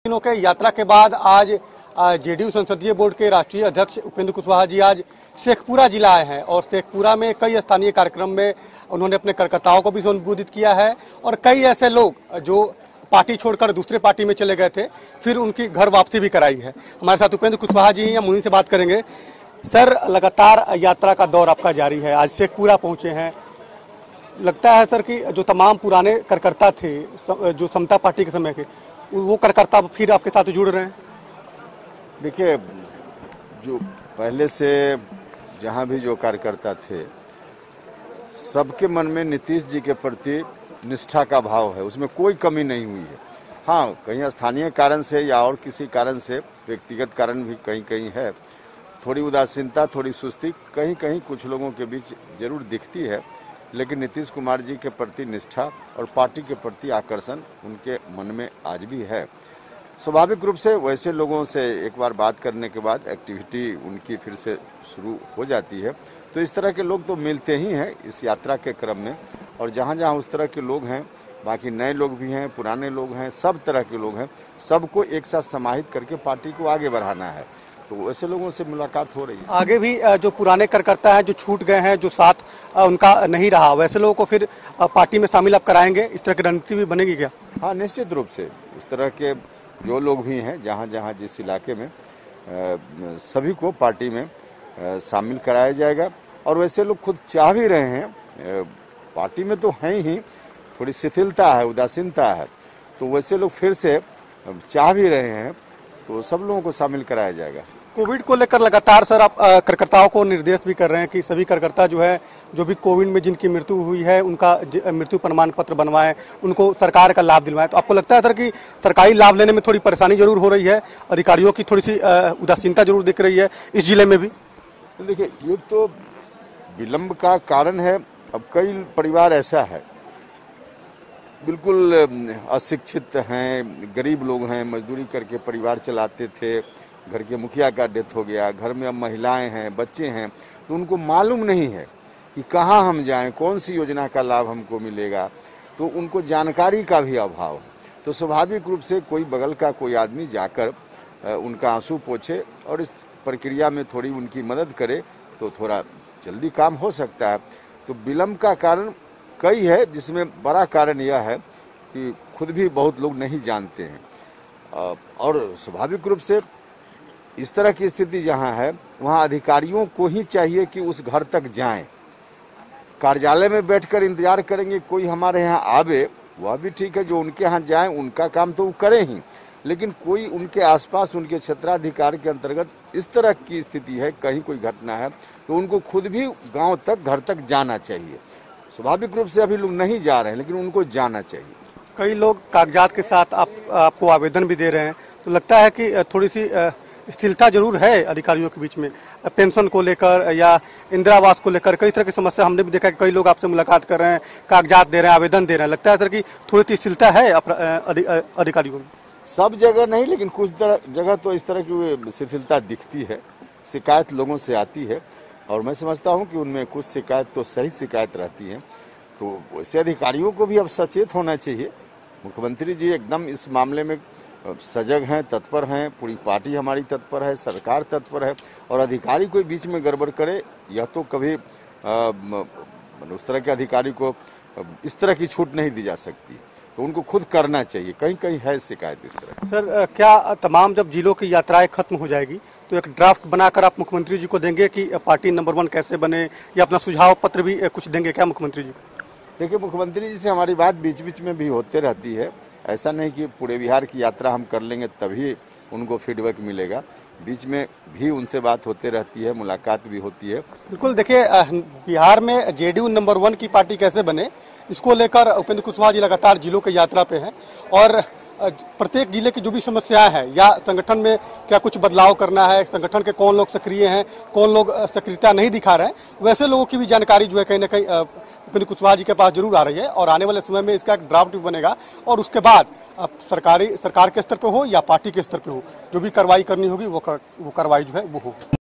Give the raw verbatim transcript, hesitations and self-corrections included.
दिनों के यात्रा के बाद आज जेडीयू संसदीय बोर्ड के राष्ट्रीय अध्यक्ष उपेंद्र कुशवाहा जी आज शेखपुरा जिला आए हैं और शेखपुरा में कई स्थानीय कार्यक्रम में उन्होंने अपने कार्यकर्ताओं को भी संबोधित किया है और कई ऐसे लोग जो पार्टी छोड़कर दूसरे पार्टी में चले गए थे फिर उनकी घर वापसी भी कराई है। हमारे साथ उपेंद्र कुशवाहा जी हैं, हम उन्हीं से बात करेंगे। सर, लगातार यात्रा का दौर आपका जारी है, आज शेखपुरा पहुंचे हैं। लगता है सर कि जो तमाम पुराने कार्यकर्ता थे जो समता पार्टी के समय के, वो कार्यकर्ता फिर आपके साथ जुड़ रहे हैं? देखिए, जो पहले से जहाँ भी जो कार्यकर्ता थे, सबके मन में नीतीश जी के प्रति निष्ठा का भाव है, उसमें कोई कमी नहीं हुई है। हाँ, कहीं स्थानीय कारण से या और किसी कारण से, व्यक्तिगत कारण भी कहीं कहीं है, थोड़ी उदासीनता, थोड़ी सुस्ती कहीं कहीं कुछ लोगों के बीच जरूर दिखती है, लेकिन नीतीश कुमार जी के प्रति निष्ठा और पार्टी के प्रति आकर्षण उनके मन में आज भी है। स्वाभाविक रूप से वैसे लोगों से एक बार बात करने के बाद एक्टिविटी उनकी फिर से शुरू हो जाती है, तो इस तरह के लोग तो मिलते ही हैं इस यात्रा के क्रम में। और जहाँ जहाँ उस तरह के लोग हैं, बाकी नए लोग भी हैं, पुराने लोग हैं, सब तरह के लोग हैं, सबको एक साथ समाहित करके पार्टी को आगे बढ़ाना है, तो वैसे लोगों से मुलाकात हो रही है। आगे भी जो पुराने कार्यकर्ता हैं जो छूट गए हैं, जो साथ उनका नहीं रहा, वैसे लोगों को फिर पार्टी में शामिल आप कराएंगे? इस तरह की रणनीति भी बनेगी क्या? हाँ, निश्चित रूप से इस तरह के जो लोग भी हैं जहाँ जहाँ जिस इलाके में, सभी को पार्टी में शामिल कराया जाएगा। और वैसे लोग खुद चाह भी रहे हैं, पार्टी में तो हैं ही, थोड़ी शिथिलता है, उदासीनता है, तो वैसे लोग फिर से चाह भी रहे हैं, तो सब लोगों को शामिल कराया जाएगा। कोविड को लेकर लगातार सर आप कार्यकर्ताओं को निर्देश भी कर रहे हैं कि सभी कार्यकर्ता जो है, जो भी कोविड में जिनकी मृत्यु हुई है, उनका मृत्यु प्रमाण पत्र बनवाएं, उनको सरकार का लाभ दिलवाएं। तो आपको लगता है सर कि सरकारी लाभ लेने में थोड़ी परेशानी जरूर हो रही है, अधिकारियों की थोड़ी सी उदासीनता जरूर दिख रही है इस जिले में भी? देखिए, ये तो विलम्ब का कारण है। अब कई परिवार ऐसा है, बिल्कुल अशिक्षित हैं, गरीब लोग हैं, मजदूरी करके परिवार चलाते थे, घर के मुखिया का डेथ हो गया, घर में अब महिलाएं हैं, बच्चे हैं, तो उनको मालूम नहीं है कि कहाँ हम जाएं, कौन सी योजना का लाभ हमको मिलेगा, तो उनको जानकारी का भी अभाव है। तो स्वाभाविक रूप से कोई बगल का कोई आदमी जाकर उनका आंसू पोंछे और इस प्रक्रिया में थोड़ी उनकी मदद करे, तो थोड़ा जल्दी काम हो सकता है। तो विलम्ब का कारण कई है, जिसमें बड़ा कारण यह है कि खुद भी बहुत लोग नहीं जानते हैं। और स्वाभाविक रूप से इस तरह की स्थिति जहां है, वहां अधिकारियों को ही चाहिए कि उस घर तक जाएं। कार्यालय में बैठकर इंतजार करेंगे कोई हमारे यहाँ आवे, वह भी ठीक है, जो उनके यहाँ जाएं उनका काम तो वो करें ही, लेकिन कोई उनके आसपास, उनके क्षेत्राधिकार के अंतर्गत इस तरह की स्थिति है, कहीं कोई घटना है, तो उनको खुद भी गांव तक, घर तक जाना चाहिए। स्वाभाविक रूप से अभी लोग नहीं जा रहे हैं, लेकिन उनको जाना चाहिए। कई लोग कागजात के साथ आप आपको आवेदन भी दे रहे हैं, तो लगता है कि थोड़ी सी स्थिरता जरूर है अधिकारियों के बीच में, पेंशन को लेकर या इंदिरा आवास को लेकर कई तरह की समस्या हमने भी देखा कि कई लोग आपसे मुलाकात कर रहे हैं, कागजात दे रहे हैं, आवेदन दे रहे हैं। लगता है सर कि थोड़ी सी स्थिरता है अधिकारियों में? सब जगह नहीं, लेकिन कुछ जगह तो इस तरह की शिथिलता दिखती है, शिकायत लोगों से आती है, और मैं समझता हूं कि उनमें कुछ शिकायत तो सही शिकायत रहती है। तो वैसे अधिकारियों को भी अब सचेत होना चाहिए। मुख्यमंत्री जी एकदम इस मामले में सजग हैं, तत्पर हैं, पूरी पार्टी हमारी तत्पर है, सरकार तत्पर है, और अधिकारी कोई बीच में गड़बड़ करे, यह तो कभी आ, उस तरह के अधिकारी को इस तरह की छूट नहीं दी जा सकती, तो उनको खुद करना चाहिए। कहीं कहीं है शिकायत इस तरह। सर, क्या तमाम जब जिलों की यात्राएं खत्म हो जाएगी तो एक ड्राफ्ट बनाकर आप मुख्यमंत्री जी को देंगे कि पार्टी नंबर वन कैसे बने, या अपना सुझाव पत्र भी कुछ देंगे क्या मुख्यमंत्री जी? देखिए, मुख्यमंत्री जी से हमारी बात बीच बीच में भी होते रहती है, ऐसा नहीं कि पूरे बिहार की यात्रा हम कर लेंगे तभी उनको फीडबैक मिलेगा, बीच में भी उनसे बात होते रहती है, मुलाकात भी होती है। बिल्कुल, देखिए बिहार में जेडीयू नंबर वन की पार्टी कैसे बने, इसको लेकर उपेंद्र कुशवाहा जी लगातार जिलों की यात्रा पे हैं, और प्रत्येक जिले की जो भी समस्याएं हैं या संगठन में क्या कुछ बदलाव करना है, संगठन के कौन लोग सक्रिय हैं, कौन लोग सक्रियता नहीं दिखा रहे हैं, वैसे लोगों की भी जानकारी जो है कहीं ना कहीं उपेंद्र कुशवाहा जी के पास जरूर आ रही है। और आने वाले समय में इसका एक ड्राफ्ट भी बनेगा, और उसके बाद सरकारी सरकार के स्तर पर हो या पार्टी के स्तर पर हो, जो भी कार्रवाई करनी होगी वो कर, वो कार्रवाई जो है वो होगी।